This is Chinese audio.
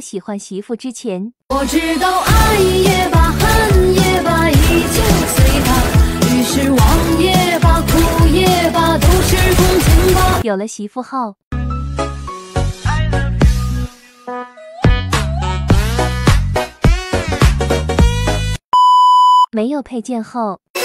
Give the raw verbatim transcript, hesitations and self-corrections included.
喜欢媳妇之前， 我知道爱也罢，恨也罢，依旧随他。于是忘也罢，哭也罢，都是同情吧。 有了媳妇后，没有配件后。